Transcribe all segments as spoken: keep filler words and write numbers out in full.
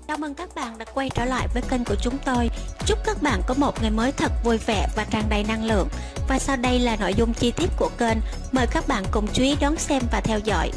Chào mừng các bạn đã quay trở lại với kênh của chúng tôi. Chúc các bạn có một ngày mới thật vui vẻ và tràn đầy năng lượng. Và sau đây là nội dung chi tiết của kênh. Mời các bạn cùng chú ý đón xem và theo dõi.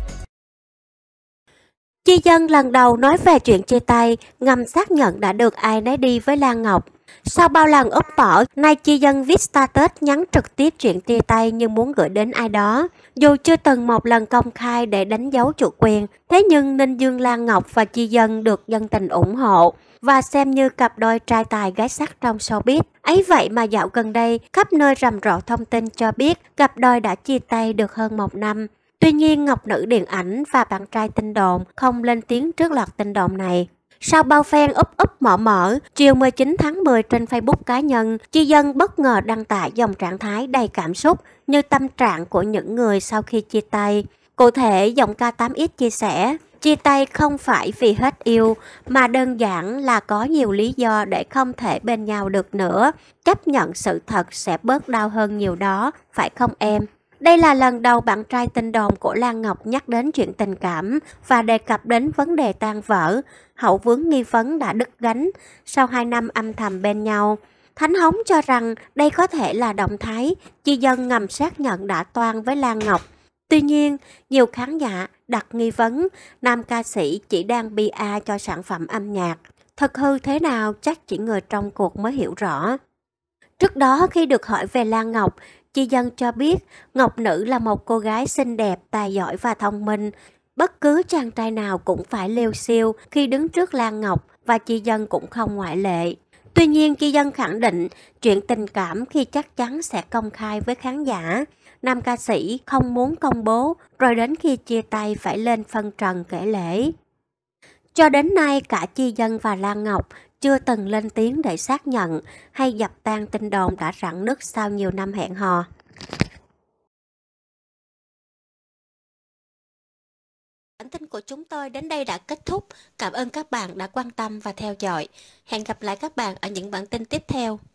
Chi Dân lần đầu nói về chuyện chia tay, ngầm xác nhận đã được ai nấy đi với Lan Ngọc. Sau bao lần úp mở, nay Chi Dân viết status nhắn trực tiếp chuyện chia tay như muốn gửi đến ai đó. Dù chưa từng một lần công khai để đánh dấu chủ quyền, thế nhưng Ninh Dương Lan Ngọc và Chi Dân được dân tình ủng hộ và xem như cặp đôi trai tài gái sắc trong showbiz. Ấy vậy mà dạo gần đây, khắp nơi rầm rộ thông tin cho biết cặp đôi đã chia tay được hơn một năm. Tuy nhiên, Ngọc nữ điện ảnh và bạn trai tin đồn không lên tiếng trước loạt tin đồn này. Sau bao phen úp úp mở mở, chiều mười chín tháng mười trên Facebook cá nhân, Chi Dân bất ngờ đăng tải dòng trạng thái đầy cảm xúc như tâm trạng của những người sau khi chia tay. Cụ thể, giọng ca tám x chia sẻ, chia tay không phải vì hết yêu, mà đơn giản là có nhiều lý do để không thể bên nhau được nữa. Chấp nhận sự thật sẽ bớt đau hơn nhiều đó, phải không em? Đây là lần đầu bạn trai tin đồn của Lan Ngọc nhắc đến chuyện tình cảm và đề cập đến vấn đề tan vỡ. Hậu vướng nghi vấn đã đứt gánh sau hai năm âm thầm bên nhau. Thánh Hống cho rằng đây có thể là động thái Chi Dân ngầm xác nhận đã toan với Lan Ngọc. Tuy nhiên, nhiều khán giả đặt nghi vấn nam ca sĩ chỉ đang pê e cho sản phẩm âm nhạc. Thật hư thế nào chắc chỉ người trong cuộc mới hiểu rõ. Trước đó khi được hỏi về Lan Ngọc, Chi Dân cho biết Ngọc nữ là một cô gái xinh đẹp, tài giỏi và thông minh. Bất cứ chàng trai nào cũng phải liêu xiêu khi đứng trước Lan Ngọc và Chi Dân cũng không ngoại lệ. Tuy nhiên, Chi Dân khẳng định chuyện tình cảm khi chắc chắn sẽ công khai với khán giả. Nam ca sĩ không muốn công bố, rồi đến khi chia tay phải lên phân trần kể lể. Cho đến nay, cả Chi Dân và Lan Ngọc chưa từng lên tiếng để xác nhận hay dập tan tin đồn đã rạn nứt sau nhiều năm hẹn hò. Bản tin của chúng tôi đến đây đã kết thúc. Cảm ơn các bạn đã quan tâm và theo dõi. Hẹn gặp lại các bạn ở những bản tin tiếp theo.